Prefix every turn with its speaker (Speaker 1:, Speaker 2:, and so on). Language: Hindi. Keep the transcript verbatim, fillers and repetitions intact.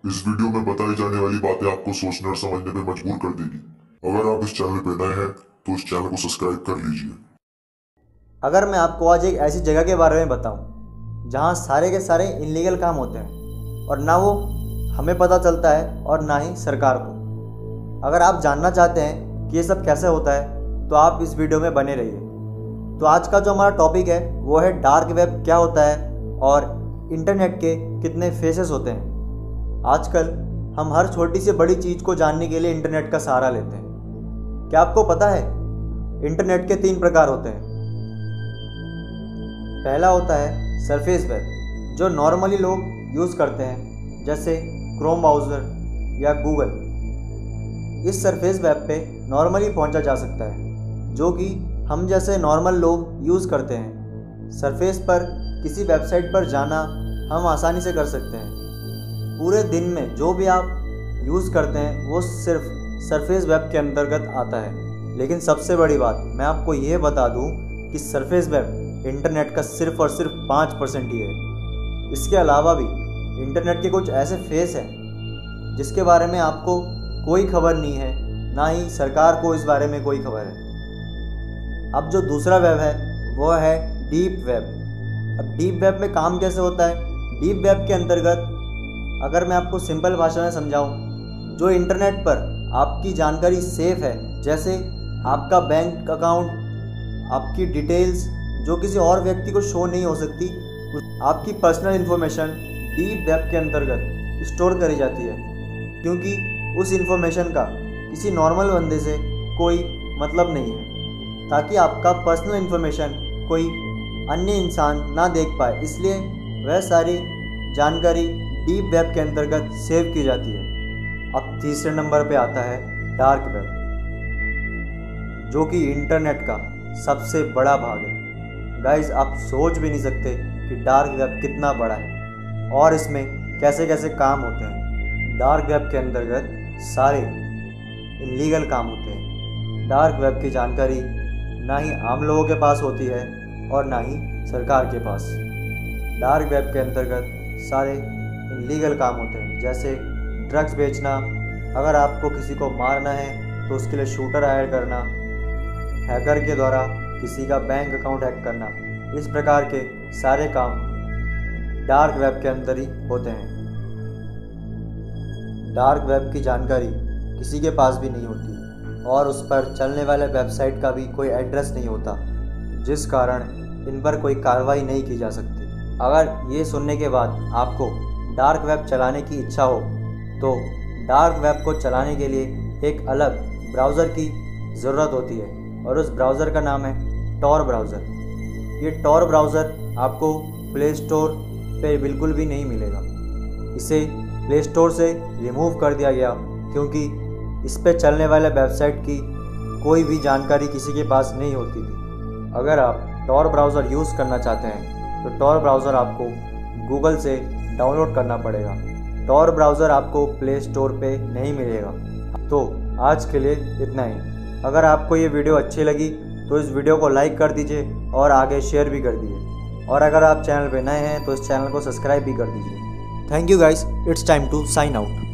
Speaker 1: इस वीडियो में बताई जाने वाली बातें आपको सोचने और समझने पे मजबूर कर देगी। अगर आप इस चैनल पे नए हैं तो इस चैनल को सब्सक्राइब कर लीजिए।
Speaker 2: अगर मैं आपको आज एक ऐसी जगह के बारे में बताऊं जहां सारे के सारे इलीगल काम होते हैं और ना वो हमें पता चलता है और ना ही सरकार को। अगर आप जानना चाहते हैं कि ये सब कैसे होता है तो आप इस वीडियो में बने रहिए। तो आज का जो हमारा टॉपिक है वो है डार्क वेब क्या होता है और इंटरनेट के कितने फेसेस होते हैं। आजकल हम हर छोटी से बड़ी चीज़ को जानने के लिए इंटरनेट का सहारा लेते हैं। क्या आपको पता है इंटरनेट के तीन प्रकार होते हैं। पहला होता है सरफेस वेब जो नॉर्मली लोग यूज़ करते हैं जैसे क्रोम ब्राउज़र या गूगल। इस सरफेस वेब पे नॉर्मली पहुंचा जा सकता है जो कि हम जैसे नॉर्मल लोग यूज़ करते हैं। सरफेस पर किसी वेबसाइट पर जाना हम आसानी से कर सकते हैं। पूरे दिन में जो भी आप यूज़ करते हैं वो सिर्फ सरफेस वेब के अंतर्गत आता है। लेकिन सबसे बड़ी बात मैं आपको ये बता दूं कि सरफेस वेब इंटरनेट का सिर्फ और सिर्फ पाँच परसेंट ही है। इसके अलावा भी इंटरनेट के कुछ ऐसे फेस हैं जिसके बारे में आपको कोई खबर नहीं है, ना ही सरकार को इस बारे में कोई खबर है। अब जो दूसरा वेब है वो है डीप वेब। अब डीप वेब में काम कैसे होता है? डीप वेब के अंतर्गत अगर मैं आपको सिंपल भाषा में समझाऊं, जो इंटरनेट पर आपकी जानकारी सेफ है जैसे आपका बैंक अकाउंट, आपकी डिटेल्स जो किसी और व्यक्ति को शो नहीं हो सकती, आपकी पर्सनल इन्फॉर्मेशन डीप वेब के अंतर्गत स्टोर करी जाती है क्योंकि उस इन्फॉर्मेशन का किसी नॉर्मल बंदे से कोई मतलब नहीं है, ताकि आपका पर्सनल इन्फॉर्मेशन कोई अन्य इंसान ना देख पाए। इसलिए वह सारी जानकारी डीप वेब के अंतर्गत सेव की जाती है। अब तीसरे नंबर पे आता है डार्क वेब जो कि इंटरनेट का सबसे बड़ा भाग है। गाइस, आप सोच भी नहीं सकते कि डार्क वेब कितना बड़ा है और इसमें कैसे कैसे काम होते हैं। डार्क वेब के अंतर्गत सारे इलीगल काम होते हैं। डार्क वेब की जानकारी ना ही आम लोगों के पास होती है और ना ही सरकार के पास। डार्क वेब के अंतर्गत सारे इलीगल काम होते हैं जैसे ड्रग्स बेचना, अगर आपको किसी को मारना है तो उसके लिए शूटर हायर करना, हैकर के द्वारा किसी का बैंक अकाउंट हैक करना। इस प्रकार के सारे काम डार्क वेब के अंदर ही होते हैं। डार्क वेब की जानकारी किसी के पास भी नहीं होती और उस पर चलने वाले वेबसाइट का भी कोई एड्रेस नहीं होता, जिस कारण इन पर कोई कार्रवाई नहीं की जा सकती। अगर ये सुनने के बाद आपको डार्क वेब चलाने की इच्छा हो तो डार्क वेब को चलाने के लिए एक अलग ब्राउज़र की ज़रूरत होती है और उस ब्राउज़र का नाम है टॉर ब्राउज़र। ये टॉर ब्राउज़र आपको प्ले स्टोर पे बिल्कुल भी नहीं मिलेगा। इसे प्ले स्टोर से रिमूव कर दिया गया क्योंकि इस पे चलने वाले वेबसाइट की कोई भी जानकारी किसी के पास नहीं होती थी। अगर आप टॉर ब्राउज़र यूज़ करना चाहते हैं तो टॉर ब्राउज़र आपको गूगल से डाउनलोड करना पड़ेगा। टॉर ब्राउज़र आपको प्ले स्टोर पे नहीं मिलेगा। तो आज के लिए इतना ही। अगर आपको ये वीडियो अच्छी लगी तो इस वीडियो को लाइक कर दीजिए और आगे शेयर भी कर दीजिए। और अगर आप चैनल पे नए हैं तो इस चैनल को सब्सक्राइब भी कर दीजिए। Thank you guys, it's time to sign out.